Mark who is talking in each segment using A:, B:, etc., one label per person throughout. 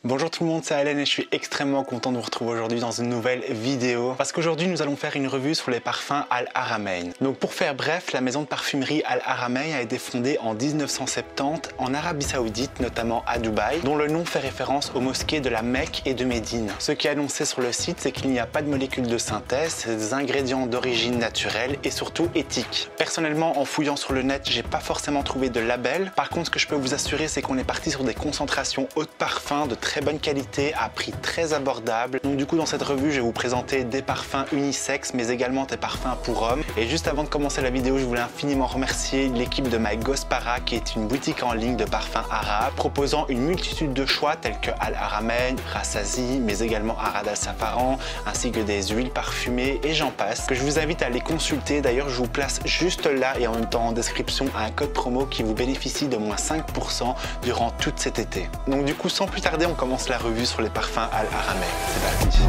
A: Bonjour tout le monde, c'est Allen et je suis extrêmement content de vous retrouver aujourd'hui dans une nouvelle vidéo parce qu'aujourd'hui nous allons faire une revue sur les parfums Al Haramain. Donc pour faire bref, la maison de parfumerie Al Haramain a été fondée en 1970 en Arabie Saoudite, notamment à Dubaï, dont le nom fait référence aux mosquées de la Mecque et de Médine. Ce qui est annoncé sur le site, c'est qu'il n'y a pas de molécules de synthèse, c'est des ingrédients d'origine naturelle et surtout éthiques. Personnellement, en fouillant sur le net, j'ai pas forcément trouvé de label. Par contre, ce que je peux vous assurer, c'est qu'on est parti sur des concentrations haut de parfum de très bonne qualité à prix très abordable. Donc du coup dans cette revue je vais vous présenter des parfums unisexes mais également des parfums pour hommes. Et juste avant de commencer la vidéo, je voulais infiniment remercier l'équipe de My Gospara qui est une boutique en ligne de parfums arabes proposant une multitude de choix tels que Al Haramain, Rasazi mais également Arad Al Safaran ainsi que des huiles parfumées et j'en passe que je vous invite à les consulter. D'ailleurs je vous place juste là et en même temps en description un code promo qui vous bénéficie de moins 5% durant tout cet été. Donc du coup sans plus tarder on commence la revue sur les parfums Al Haramain. C'est parti.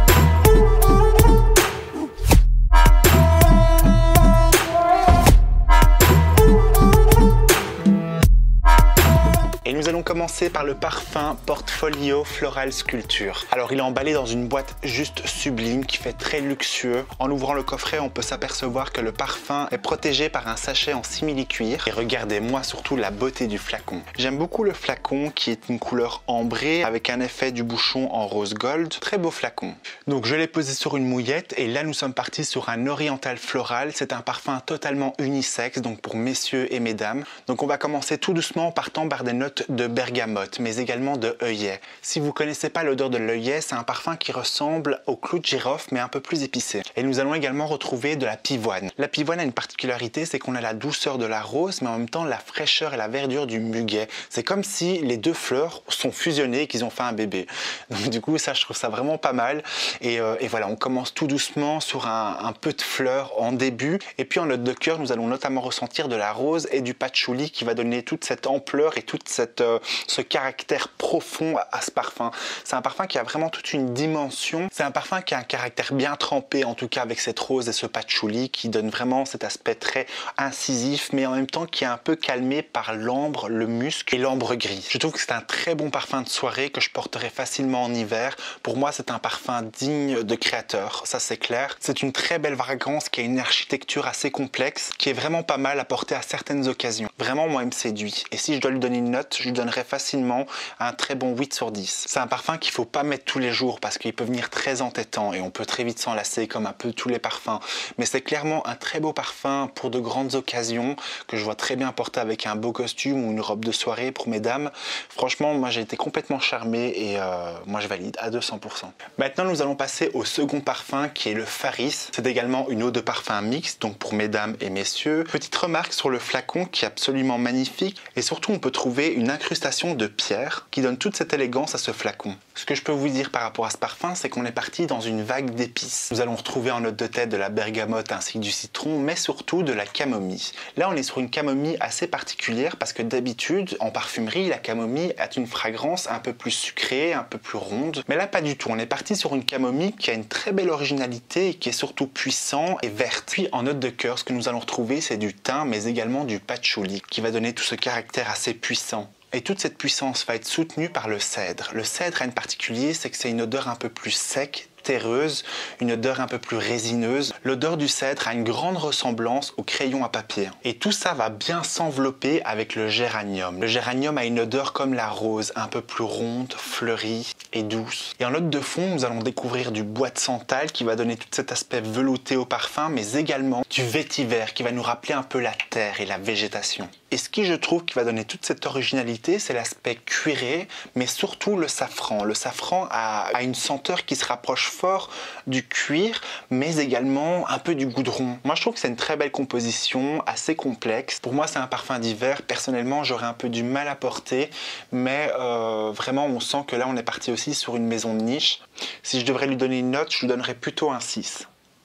A: Et nous allons commencer par le parfum Portfolio Floral Sculpture. Alors il est emballé dans une boîte juste sublime qui fait très luxueux. En ouvrant le coffret, on peut s'apercevoir que le parfum est protégé par un sachet en simili-cuir. Et regardez-moi surtout la beauté du flacon. J'aime beaucoup le flacon qui est une couleur ambrée avec un effet du bouchon en rose gold. Très beau flacon. Donc je l'ai posé sur une mouillette et là nous sommes partis sur un oriental floral. C'est un parfum totalement unisexe, donc pour messieurs et mesdames. Donc on va commencer tout doucement en partant par des notes de bergamote, mais également de œillet. Si vous connaissez pas l'odeur de l'œillet, c'est un parfum qui ressemble au clou de girofle, mais un peu plus épicé. Et nous allons également retrouver de la pivoine. La pivoine a une particularité, c'est qu'on a la douceur de la rose, mais en même temps la fraîcheur et la verdure du muguet. C'est comme si les deux fleurs sont fusionnées et qu'ils ont fait un bébé. Donc du coup, ça, je trouve ça vraiment pas mal. Et voilà, on commence tout doucement sur un peu de fleurs en début. Et puis en note de cœur, nous allons notamment ressentir de la rose et du patchouli qui va donner toute cette ampleur et toute ce caractère profond à ce parfum. C'est un parfum qui a vraiment toute une dimension. C'est un parfum qui a un caractère bien trempé, en tout cas avec cette rose et ce patchouli qui donne vraiment cet aspect très incisif, mais en même temps qui est un peu calmé par l'ambre, le musc et l'ambre gris. Je trouve que c'est un très bon parfum de soirée que je porterai facilement en hiver. Pour moi, c'est un parfum digne de créateur, ça c'est clair. C'est une très belle fragrance qui a une architecture assez complexe, qui est vraiment pas mal à porter à certaines occasions. Vraiment, moi, il me séduit. Et si je dois lui donner une note, je lui donnerais facilement un très bon 8 sur 10. C'est un parfum qu'il ne faut pas mettre tous les jours parce qu'il peut venir très entêtant et on peut très vite s'en lasser comme un peu tous les parfums. Mais c'est clairement un très beau parfum pour de grandes occasions que je vois très bien porter avec un beau costume ou une robe de soirée pour mesdames. Franchement, moi j'ai été complètement charmé et moi je valide à 200%. Maintenant, nous allons passer au second parfum qui est le Faris. C'est également une eau de parfum mixte, donc pour mesdames et messieurs. Petite remarque sur le flacon qui est absolument magnifique et surtout on peut trouver une incrustation de pierre qui donne toute cette élégance à ce flacon. Ce que je peux vous dire par rapport à ce parfum, c'est qu'on est parti dans une vague d'épices. Nous allons retrouver en note de tête de la bergamote ainsi que du citron, mais surtout de la camomille. Là, on est sur une camomille assez particulière parce que d'habitude, en parfumerie, la camomille a une fragrance un peu plus sucrée, un peu plus ronde. Mais là, pas du tout. On est parti sur une camomille qui a une très belle originalité et qui est surtout puissant et verte. Puis en note de cœur, ce que nous allons retrouver, c'est du thym, mais également du patchouli, qui va donner tout ce caractère assez puissant. Et toute cette puissance va être soutenue par le cèdre. Le cèdre a une particulier, c'est que c'est une odeur un peu plus sec, terreuse, une odeur un peu plus résineuse. L'odeur du cèdre a une grande ressemblance au crayon à papier. Et tout ça va bien s'envelopper avec le géranium. Le géranium a une odeur comme la rose, un peu plus ronde, fleurie et douce. Et en note de fond, nous allons découvrir du bois de santal qui va donner tout cet aspect velouté au parfum, mais également du vétiver qui va nous rappeler un peu la terre et la végétation. Et ce qui, je trouve, qui va donner toute cette originalité, c'est l'aspect cuiré, mais surtout le safran. Le safran a une senteur qui se rapproche fort du cuir, mais également un peu du goudron. Moi, je trouve que c'est une très belle composition, assez complexe. Pour moi, c'est un parfum d'hiver. Personnellement, j'aurais un peu du mal à porter, mais vraiment, on sent que là, on est parti aussi sur une maison de niche. Si je devrais lui donner une note, je lui donnerais plutôt un 6.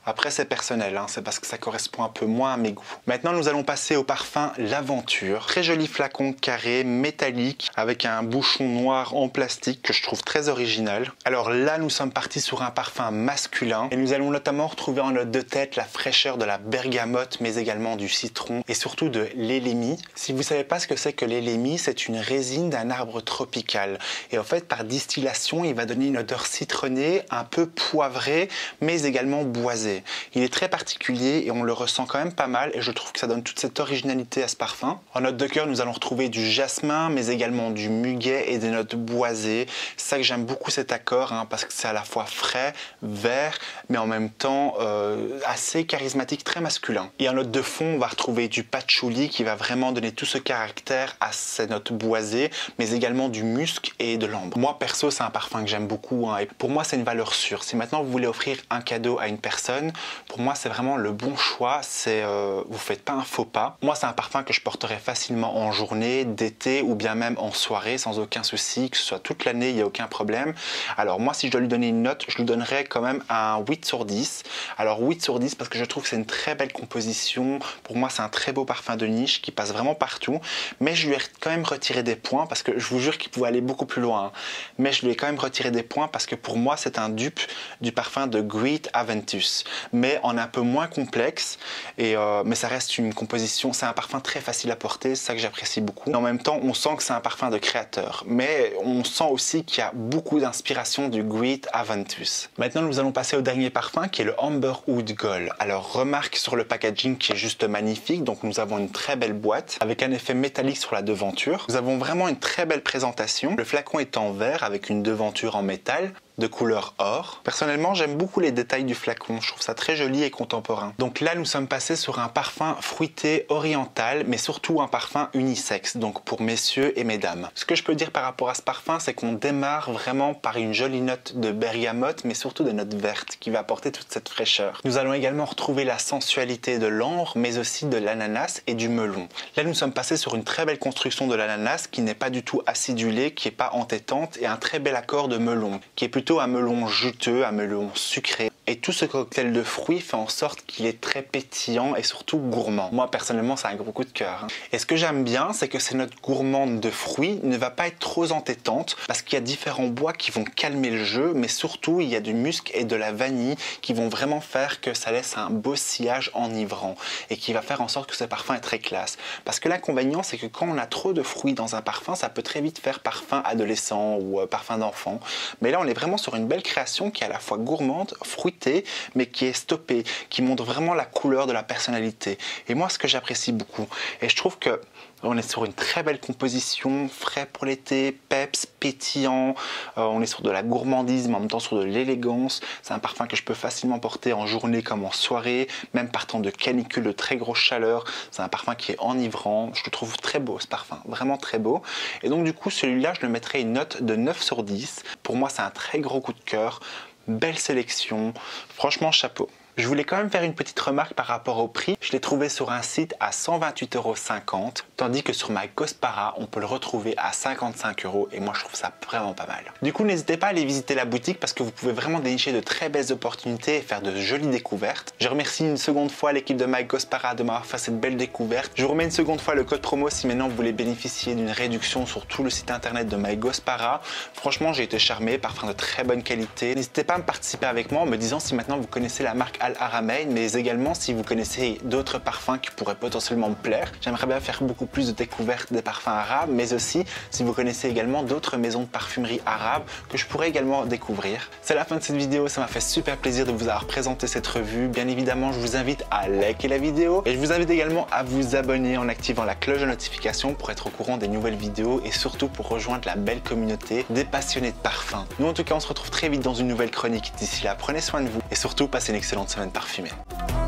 A: Après c'est personnel, hein, c'est parce que ça correspond un peu moins à mes goûts. Maintenant nous allons passer au parfum L'Aventure. Très joli flacon carré, métallique, avec un bouchon noir en plastique que je trouve très original. Alors là nous sommes partis sur un parfum masculin et nous allons notamment retrouver en note de tête la fraîcheur de la bergamote mais également du citron et surtout de l'élémie. Si vous ne savez pas ce que c'est que l'élémie, c'est une résine d'un arbre tropical et en fait par distillation il va donner une odeur citronnée, un peu poivrée mais également boisée. Il est très particulier et on le ressent quand même pas mal et je trouve que ça donne toute cette originalité à ce parfum. En note de cœur nous allons retrouver du jasmin mais également du muguet et des notes boisées. C'est ça que j'aime beaucoup cet accord hein, parce que c'est à la fois frais, vert mais en même temps assez charismatique, très masculin. Et en note de fond on va retrouver du patchouli qui va vraiment donner tout ce caractère à ces notes boisées mais également du musc et de l'ambre. Moi perso c'est un parfum que j'aime beaucoup hein, et pour moi c'est une valeur sûre. Si maintenant vous voulez offrir un cadeau à une personne, pour moi c'est vraiment le bon choix. C'est vous faites pas un faux pas. Moi c'est un parfum que je porterai facilement en journée, d'été ou bien même en soirée sans aucun souci, que ce soit toute l'année, il n'y a aucun problème. Alors moi si je dois lui donner une note, je lui donnerais quand même un 8 sur 10. Alors 8 sur 10 parce que je trouve que c'est une très belle composition. Pour moi c'est un très beau parfum de niche qui passe vraiment partout. Mais je lui ai quand même retiré des points parce que je vous jure qu'il pouvait aller beaucoup plus loin. Hein. Mais je lui ai quand même retiré des points parce que pour moi c'est un dupe du parfum de Great Aventus. Mais en un peu moins complexe. Mais ça reste une composition, c'est un parfum très facile à porter, c'est ça que j'apprécie beaucoup. Et en même temps on sent que c'est un parfum de créateur. Mais on sent aussi qu'il y a beaucoup d'inspiration du Great Aventus. Maintenant nous allons passer au dernier parfum qui est le Amber Oud Gold. Alors remarque sur le packaging qui est juste magnifique. Donc nous avons une très belle boîte avec un effet métallique sur la devanture. Nous avons vraiment une très belle présentation. Le flacon est en verre avec une devanture en métal de couleur or. Personnellement, j'aime beaucoup les détails du flacon. Je trouve ça très joli et contemporain. Donc là, nous sommes passés sur un parfum fruité oriental, mais surtout un parfum unisexe, donc pour messieurs et mesdames. Ce que je peux dire par rapport à ce parfum, c'est qu'on démarre vraiment par une jolie note de bergamote, mais surtout de notes vertes, qui va apporter toute cette fraîcheur. Nous allons également retrouver la sensualité de l'ambre, mais aussi de l'ananas et du melon. Là, nous sommes passés sur une très belle construction de l'ananas, qui n'est pas du tout acidulée, qui n'est pas entêtante, et un très bel accord de melon, qui est plutôt un melon juteux, un melon sucré. Et tout ce cocktail de fruits fait en sorte qu'il est très pétillant et surtout gourmand. Moi personnellement c'est un gros coup de cœur. Hein. Et ce que j'aime bien c'est que ces notes gourmandes de fruits ne va pas être trop entêtante parce qu'il y a différents bois qui vont calmer le jeu, mais surtout il y a du musc et de la vanille qui vont vraiment faire que ça laisse un beau sillage enivrant et qui va faire en sorte que ce parfum est très classe. Parce que l'inconvénient c'est que quand on a trop de fruits dans un parfum, ça peut très vite faire parfum adolescent ou parfum d'enfant. Mais là on est vraiment sur une belle création qui est à la fois gourmande, fruitée, mais qui est stoppée, qui montre vraiment la couleur de la personnalité. Et moi, ce que j'apprécie beaucoup, et je trouve que on est sur une très belle composition, frais pour l'été, peps, pétillant, on est sur de la gourmandise, mais en même temps sur de l'élégance. C'est un parfum que je peux facilement porter en journée comme en soirée, même partant de canicule, de très grosse chaleur. C'est un parfum qui est enivrant, je le trouve très beau ce parfum, vraiment très beau. Et donc du coup, celui-là, je le mettrais une note de 9 sur 10. Pour moi, c'est un très gros coup de cœur. Belle sélection, franchement chapeau. Je voulais quand même faire une petite remarque par rapport au prix. Je l'ai trouvé sur un site à 128,50 €, tandis que sur MyCospara, on peut le retrouver à 55 € et moi je trouve ça vraiment pas mal. Du coup, n'hésitez pas à aller visiter la boutique parce que vous pouvez vraiment dénicher de très belles opportunités et faire de jolies découvertes. Je remercie une seconde fois l'équipe de MyCospara de m'avoir fait cette belle découverte. Je vous remets une seconde fois le code promo si maintenant vous voulez bénéficier d'une réduction sur tout le site internet de MyCospara. Franchement, j'ai été charmé, parfum de très bonne qualité. N'hésitez pas à me participer avec moi en me disant si maintenant vous connaissez la marque Al Haramain, mais également si vous connaissez d'autres parfums qui pourraient potentiellement me plaire. J'aimerais bien faire beaucoup plus de découvertes des parfums arabes, mais aussi si vous connaissez également d'autres maisons de parfumerie arabes que je pourrais également découvrir. C'est la fin de cette vidéo, ça m'a fait super plaisir de vous avoir présenté cette revue. Bien évidemment, je vous invite à liker la vidéo et je vous invite également à vous abonner en activant la cloche de notification pour être au courant des nouvelles vidéos et surtout pour rejoindre la belle communauté des passionnés de parfums. Nous en tout cas, on se retrouve très vite dans une nouvelle chronique. D'ici là, prenez soin de vous et surtout passez une excellente semaine parfumée.